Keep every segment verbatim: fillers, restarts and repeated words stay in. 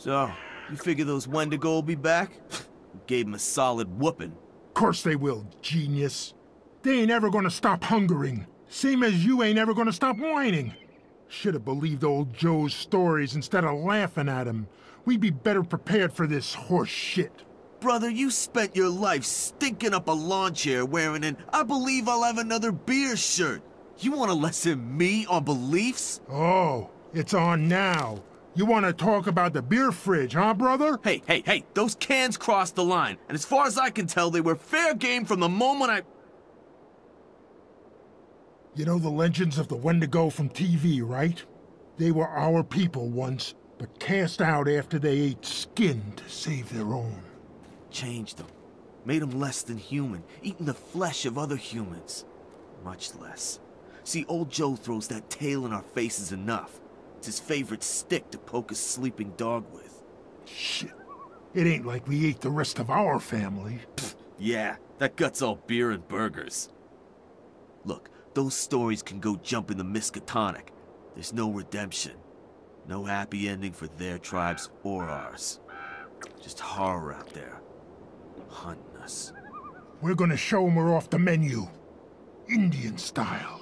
So, you figure those Wendigo will be back? Gave them a solid whooping. Course they will, genius. They ain't ever gonna stop hungering. Same as you ain't ever gonna stop whining. Should've believed old Joe's stories instead of laughing at him. We'd be better prepared for this horse shit. Brother, you spent your life stinking up a lawn chair wearing an I believe I'll have another beer shirt. You want to lesson me on beliefs? Oh, it's on now. You want to talk about the beer fridge, huh, brother? Hey, hey, hey, those cans crossed the line. And as far as I can tell, they were fair game from the moment I... You know the legends of the Wendigo from T V, right? They were our people once, but cast out after they ate skin to save their own. Changed them. Made them less than human, eating the flesh of other humans. Much less. See, old Joe throws that tail in our faces enough. It's his favorite stick to poke a sleeping dog with. Shit. It ain't like we ate the rest of our family. Pfft, yeah, that gut's all beer and burgers. Look, those stories can go jump in the Miskatonic. There's no redemption. No happy ending for their tribes or ours. Just horror out there. Hunting us. We're gonna show 'em we're off the menu. Indian style.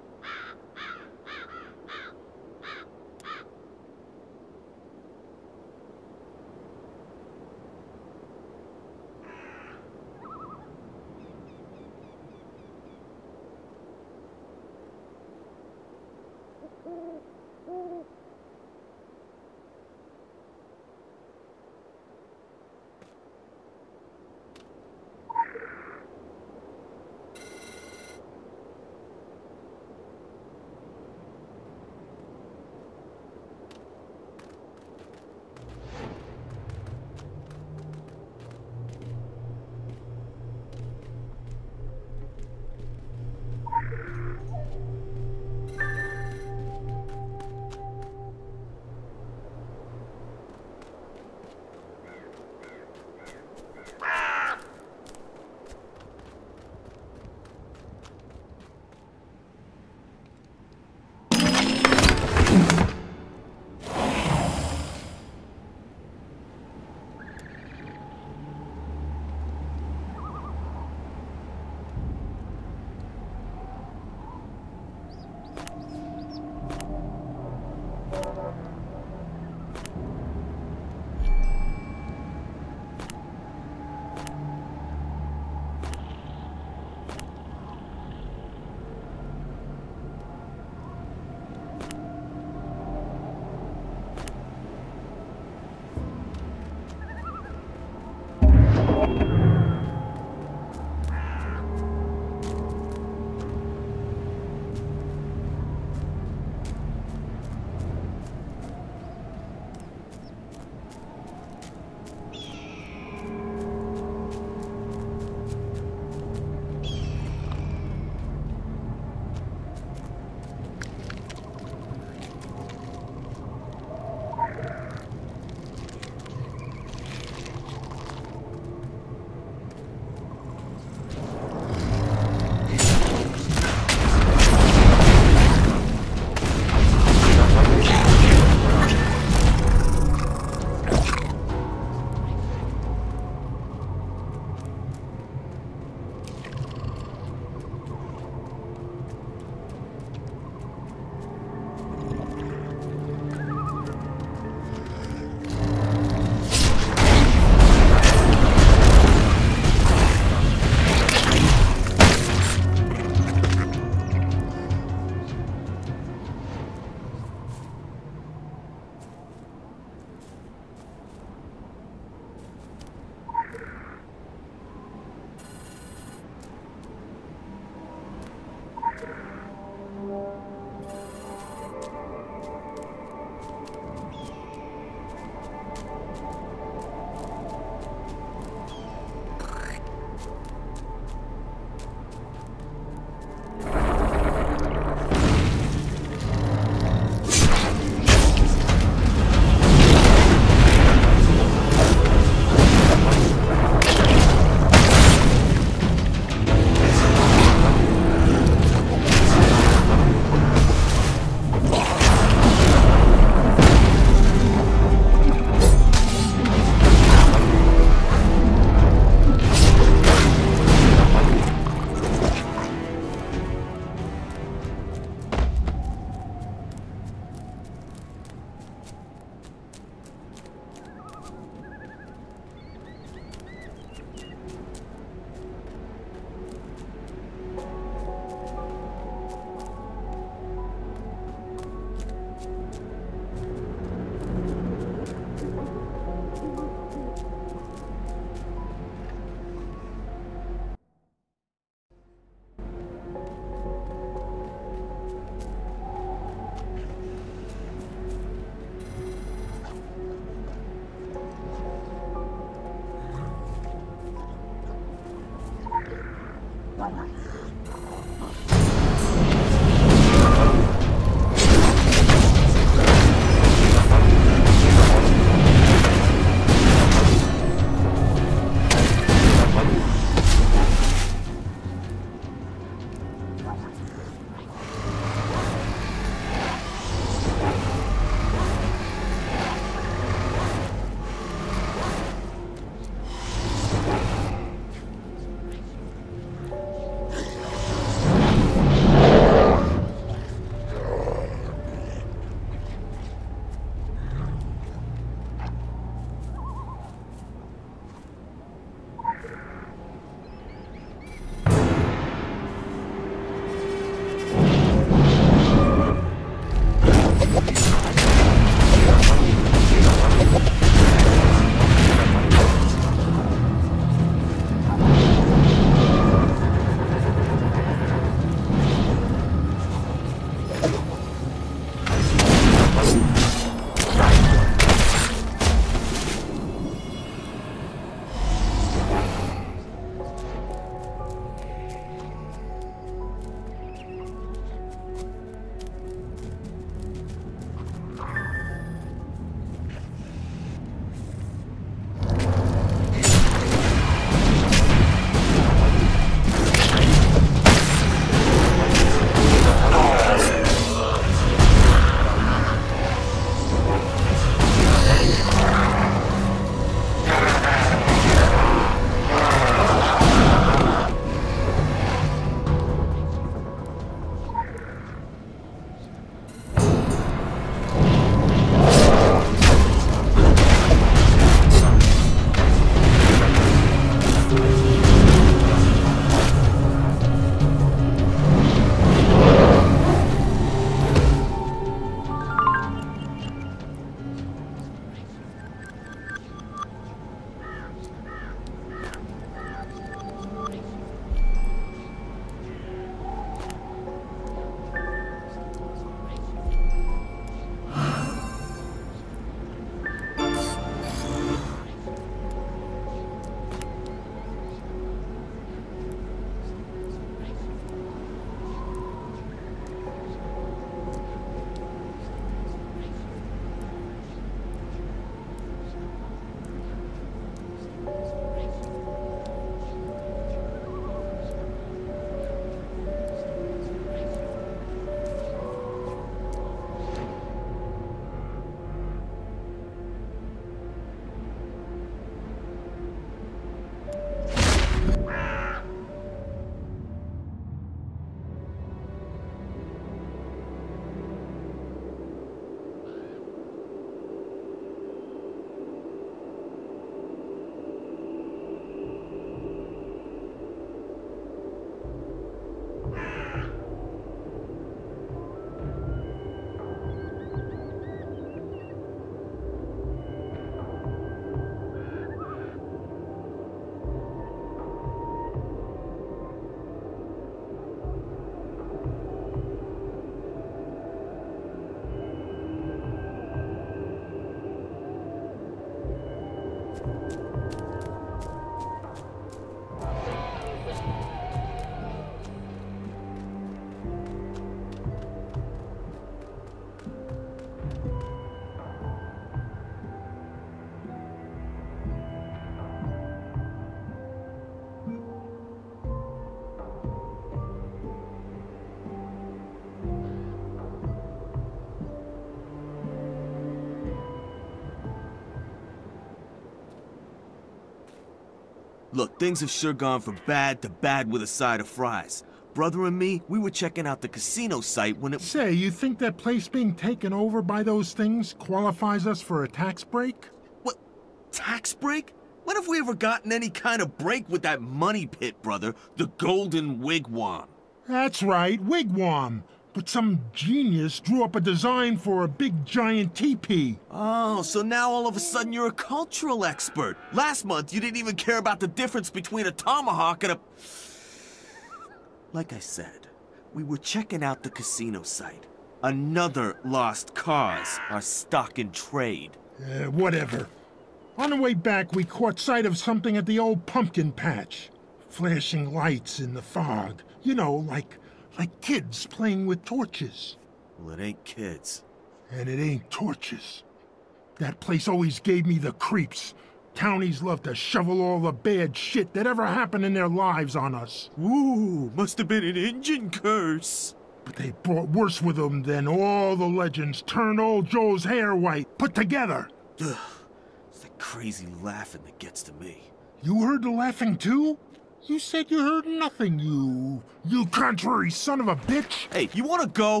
Look, things have sure gone from bad to bad with a side of fries. Brother and me, we were checking out the casino site when it... Say, you think that place being taken over by those things qualifies us for a tax break? What? Tax break? When have we ever gotten any kind of break with that money pit, brother? The Golden Wigwam. That's right, wigwam. But some genius drew up a design for a big giant teepee. Oh, so now all of a sudden you're a cultural expert. Last month you didn't even care about the difference between a tomahawk and a... Like I said, we were checking out the casino site. Another lost cause, our stock in trade. Uh, whatever. On the way back, we caught sight of something at the old pumpkin patch. Flashing lights in the fog. You know, like... like kids playing with torches. Well, it ain't kids. And it ain't torches. That place always gave me the creeps. Townies love to shovel all the bad shit that ever happened in their lives on us. Ooh, must have been an engine curse. But they brought worse with them than all the legends turned old Joe's hair white put together. Ugh, it's that crazy laughing that gets to me. You heard the laughing too? You said you heard nothing, you... you contrary son of a bitch! Hey, you wanna go?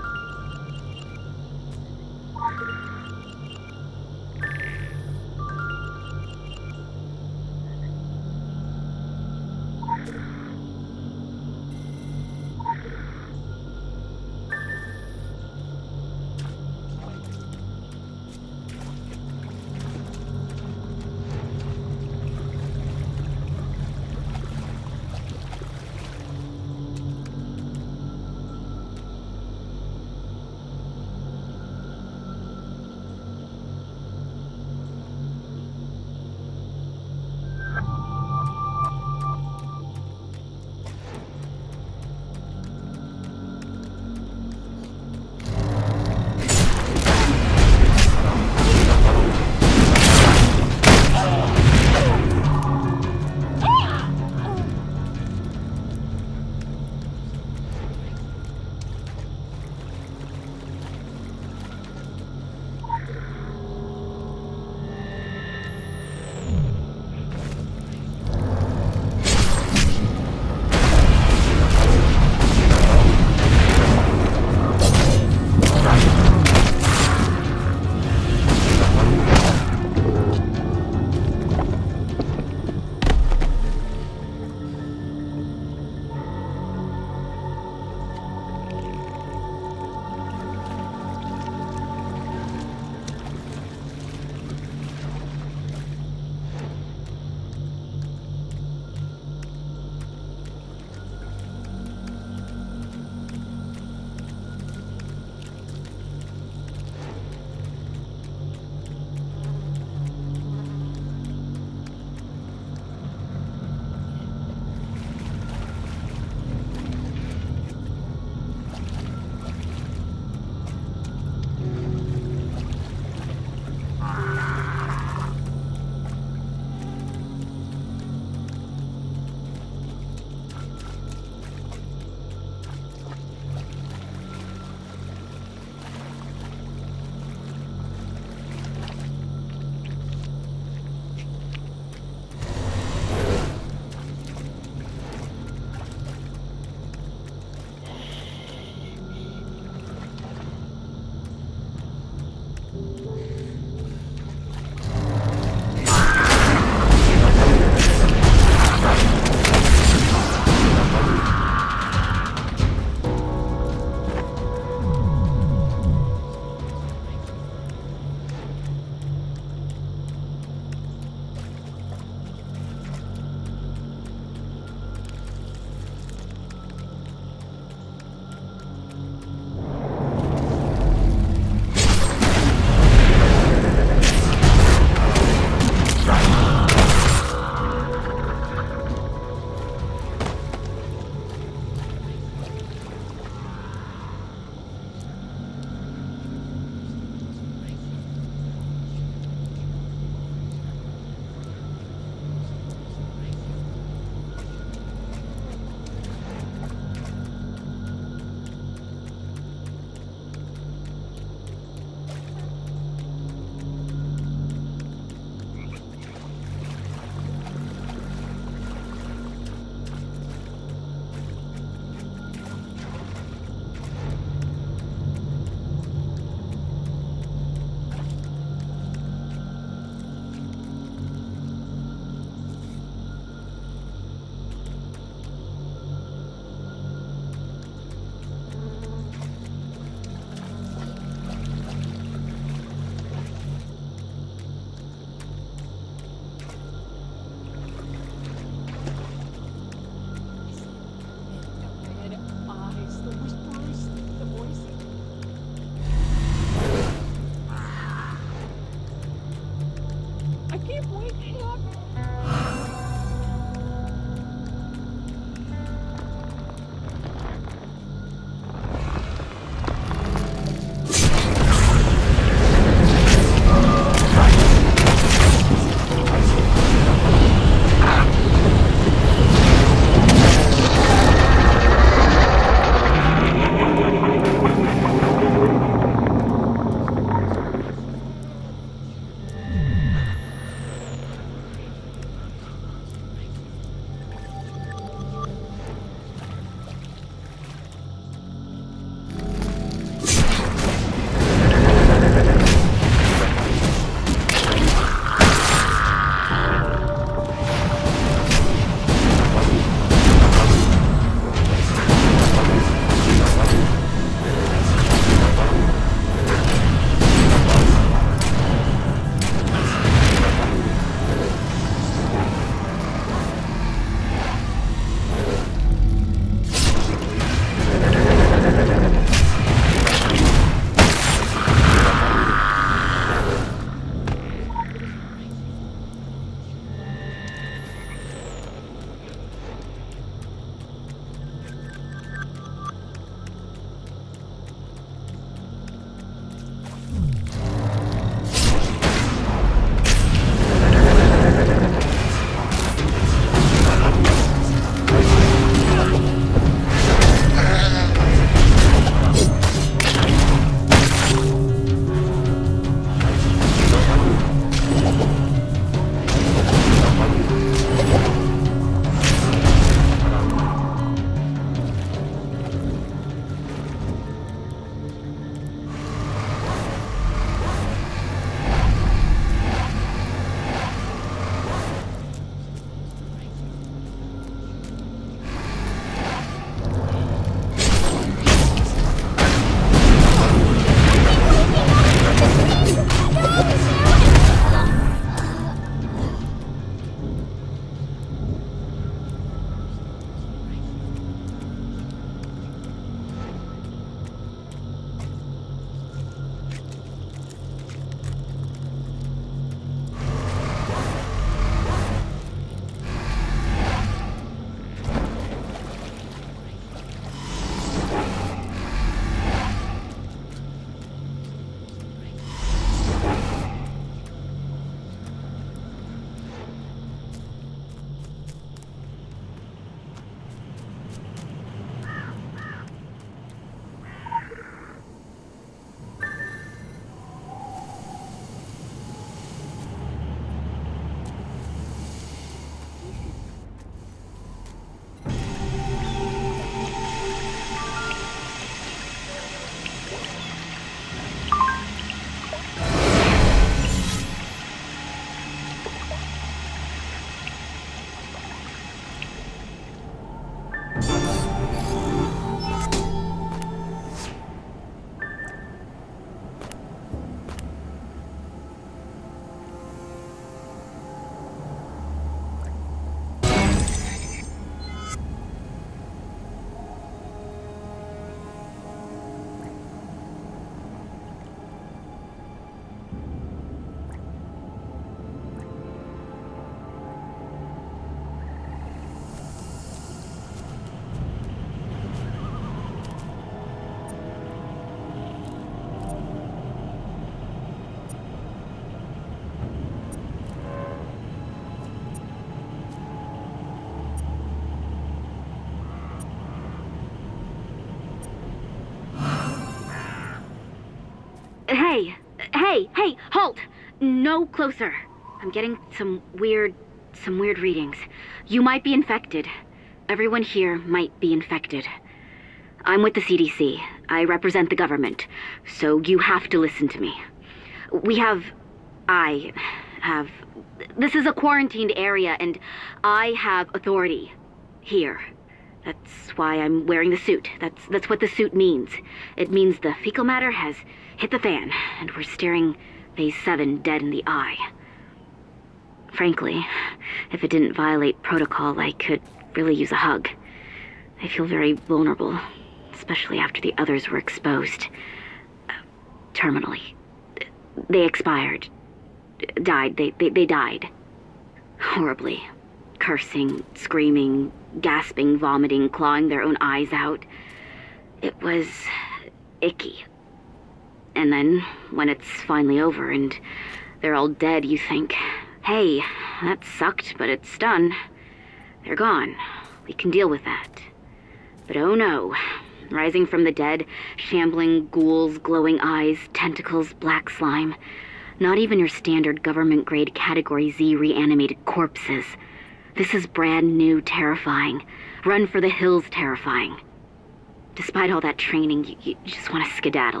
Hey, hey, hey, halt! No closer. I'm getting some weird, some weird readings. You might be infected. Everyone here might be infected. I'm with the C D C. I represent the government, so you have to listen to me. We have... I have... This is a quarantined area, and I have authority here. That's why I'm wearing the suit. That's that's what the suit means. It means the fecal matter has hit the fan, and we're staring Phase seven dead in the eye. Frankly, if it didn't violate protocol, I could really use a hug. I feel very vulnerable, especially after the others were exposed. Uh, terminally. They expired. Died. They, they, they died. Horribly. Cursing, screaming, gasping, vomiting, clawing their own eyes out. It was icky. And then, when it's finally over and they're all dead, you think, hey, that sucked, but it's done. They're gone. We can deal with that. But oh no. Rising from the dead, shambling ghouls, glowing eyes, tentacles, black slime. Not even your standard government-grade Category Z reanimated corpses. This is brand new terrifying. Run for the hills terrifying. Despite all that training, you, you just want to skedaddle.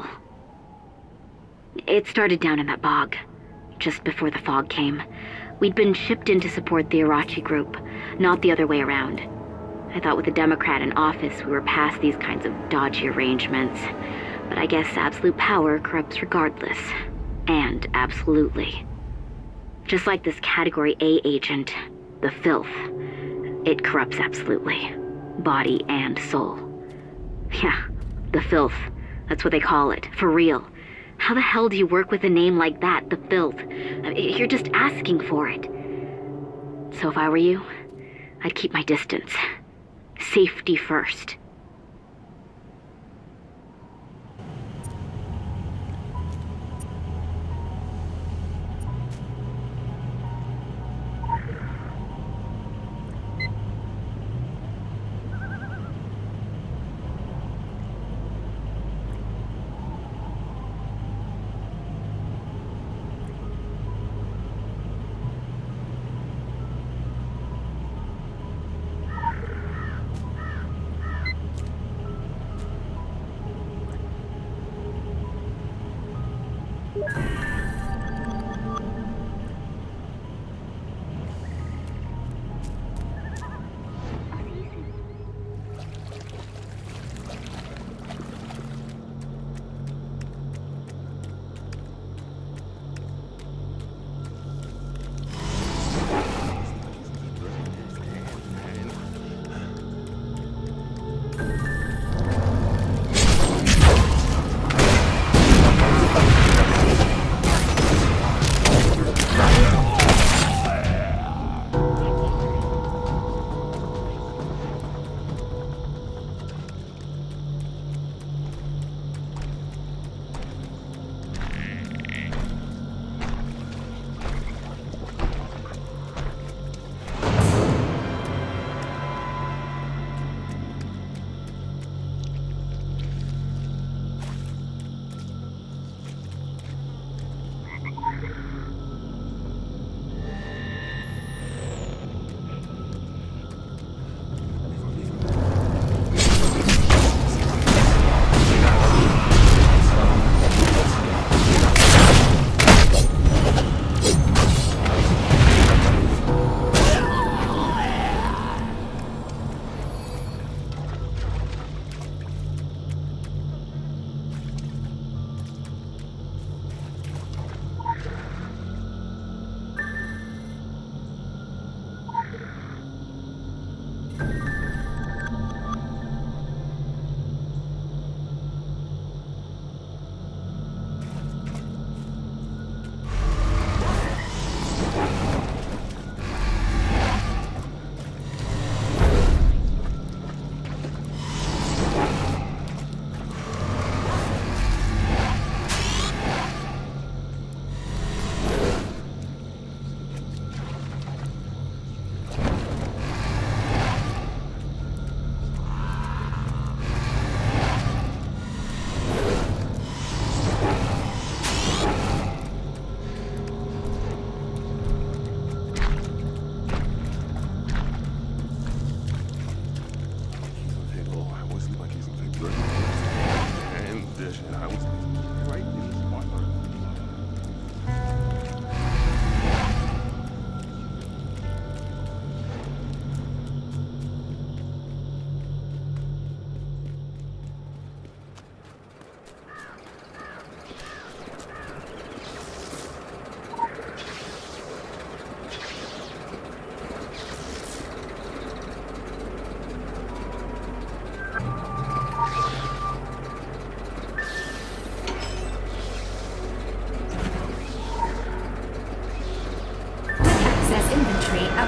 It started down in that bog, just before the fog came. We'd been shipped in to support the Irachi group, not the other way around. I thought with a Democrat in office we were past these kinds of dodgy arrangements. But I guess absolute power corrupts regardless. And absolutely. Just like this Category A agent, the filth. It corrupts absolutely. Body and soul. Yeah, the filth. That's what they call it, for real. How the hell do you work with a name like that, the filth? You're just asking for it. So if I were you, I'd keep my distance. Safety first.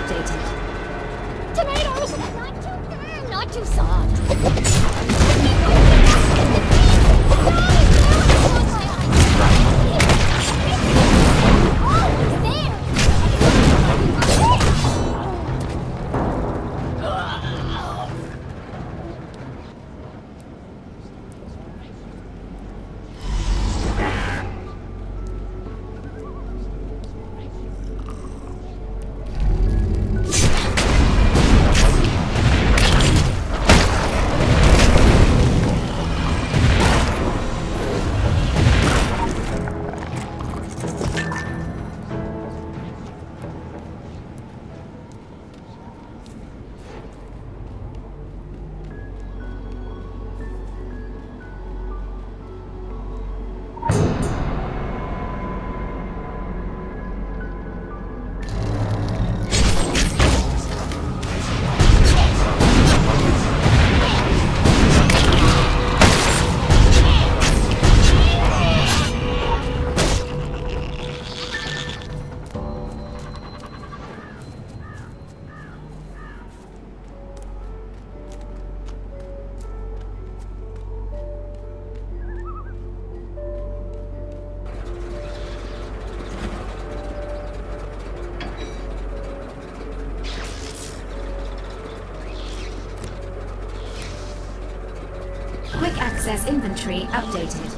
updated. Tomatoes! Not too firm, not too soft. Quick access inventory updated.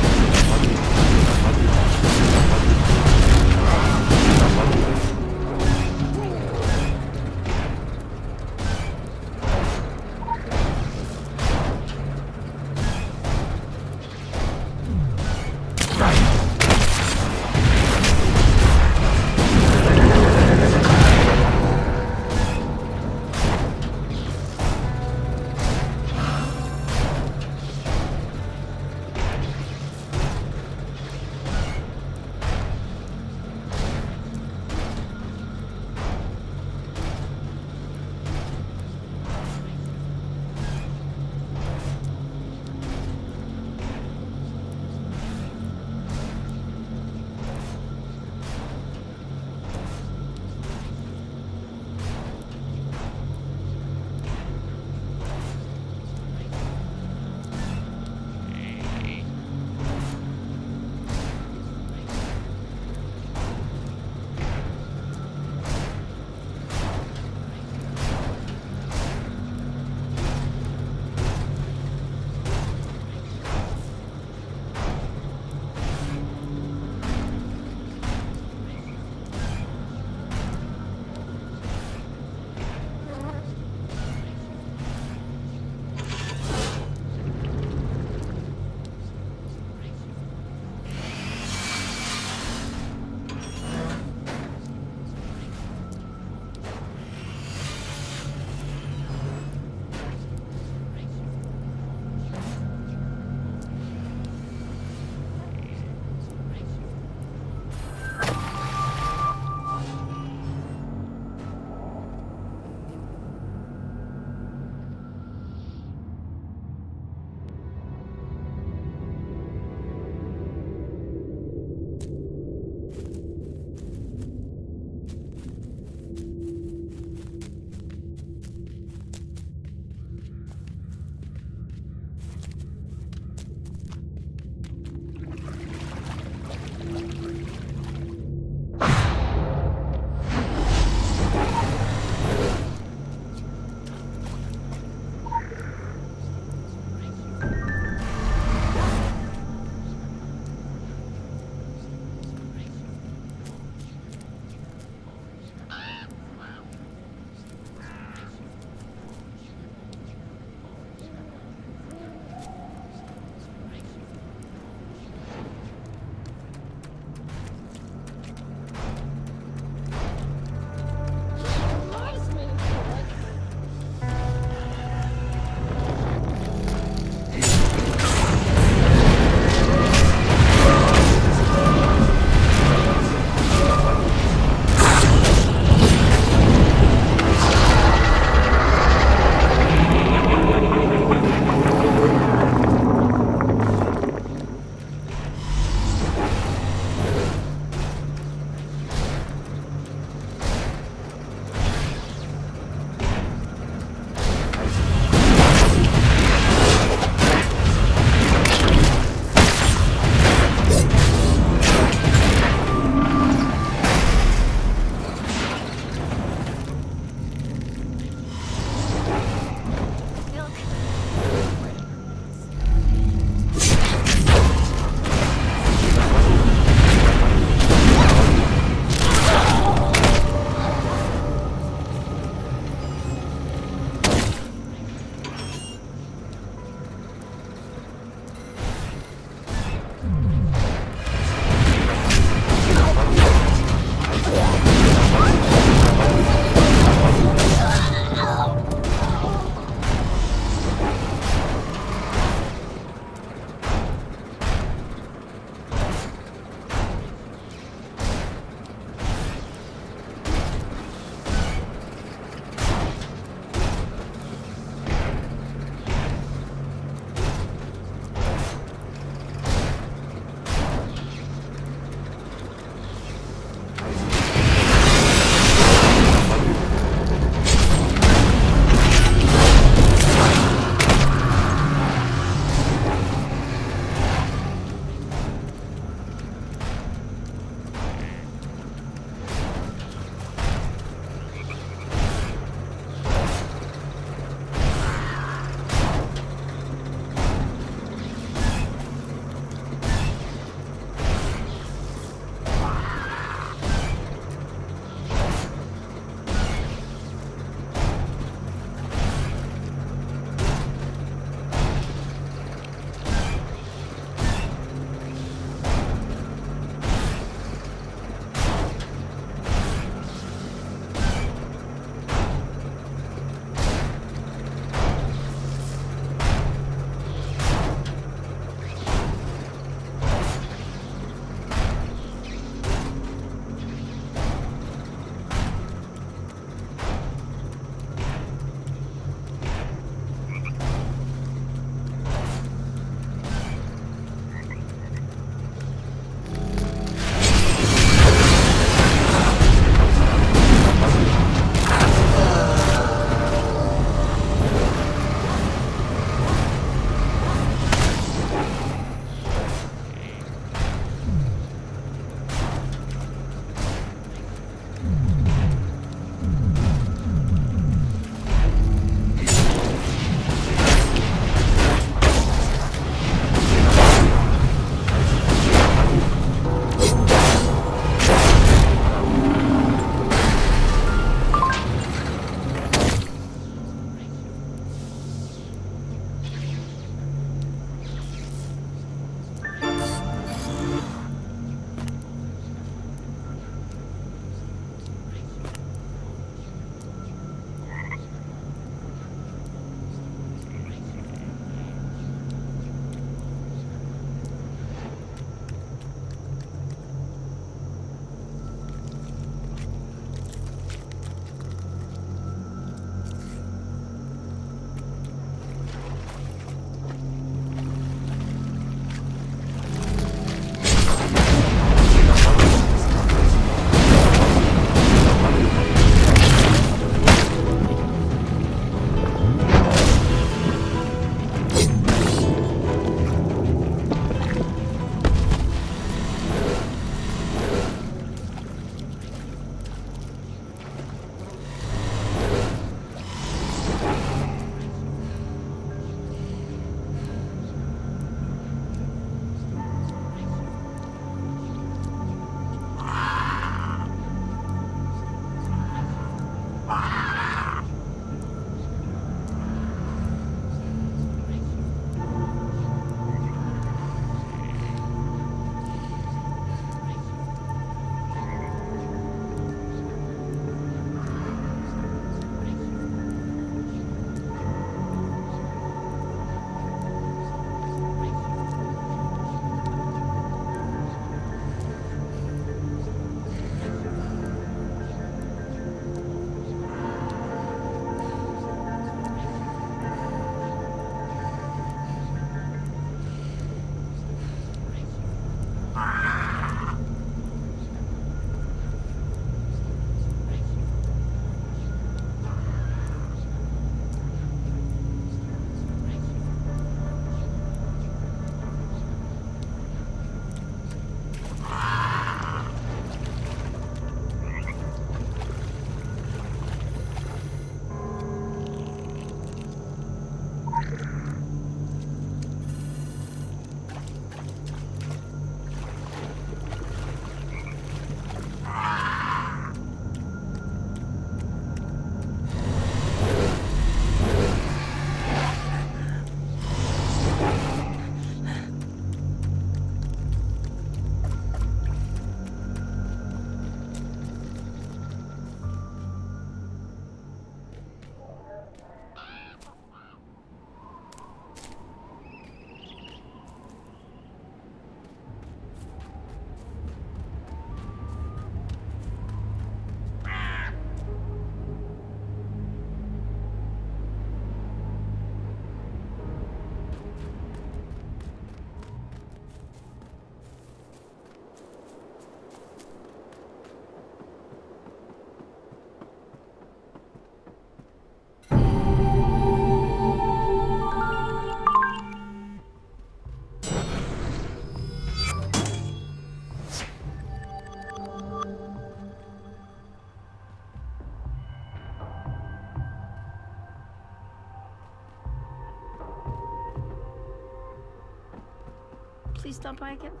Please stop by again.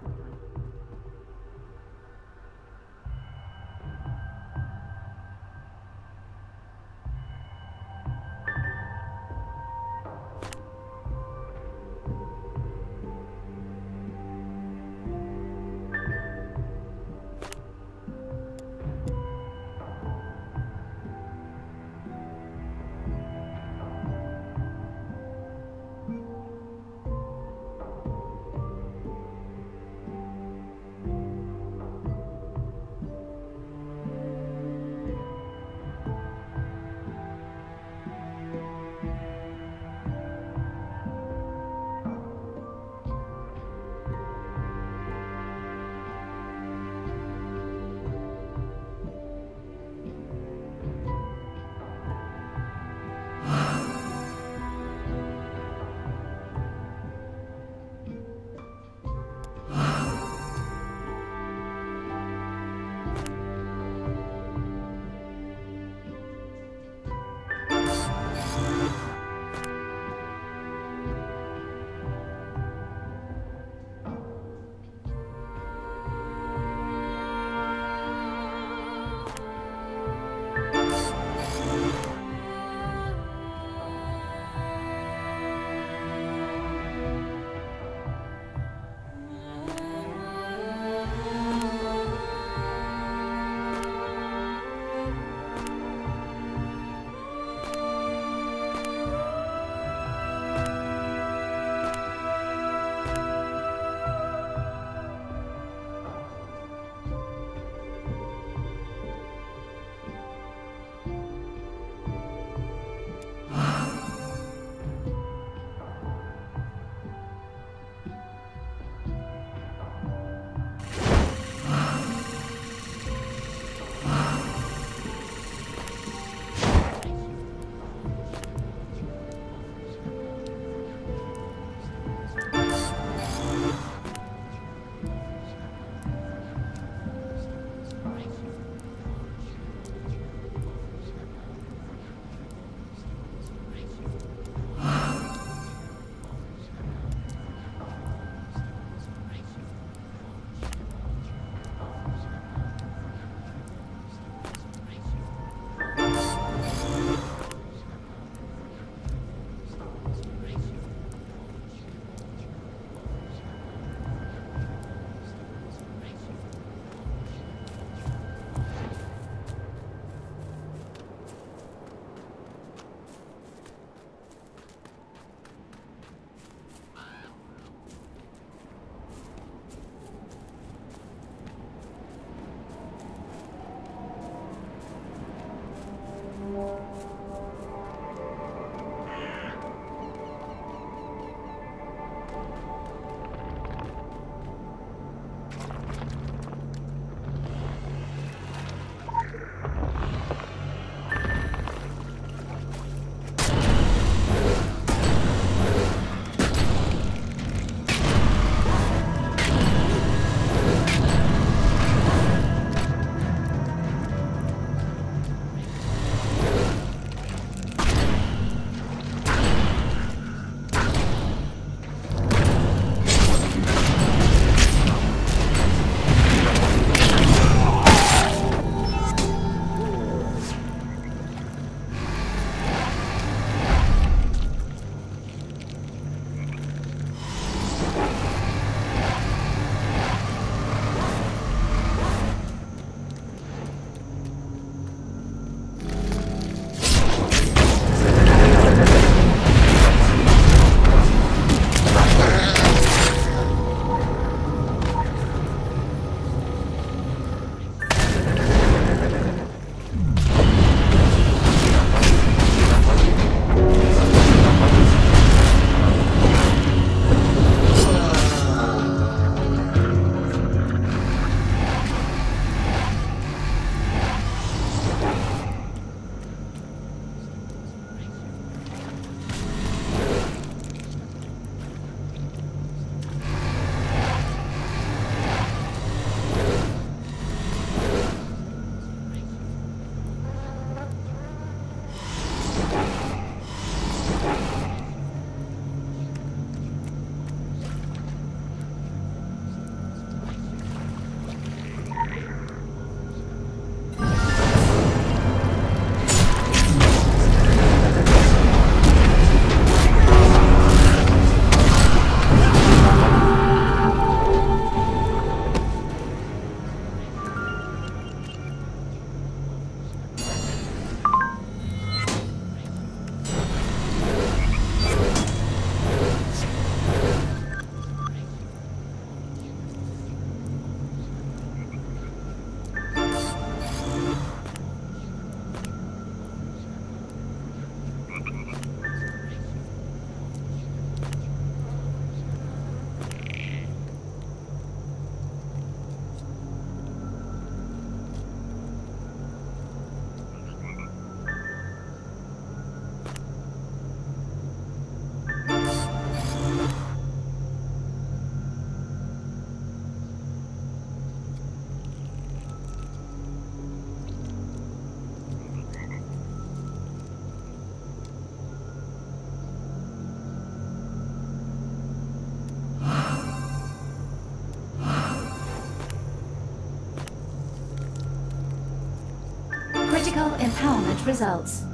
Critical empowerment results.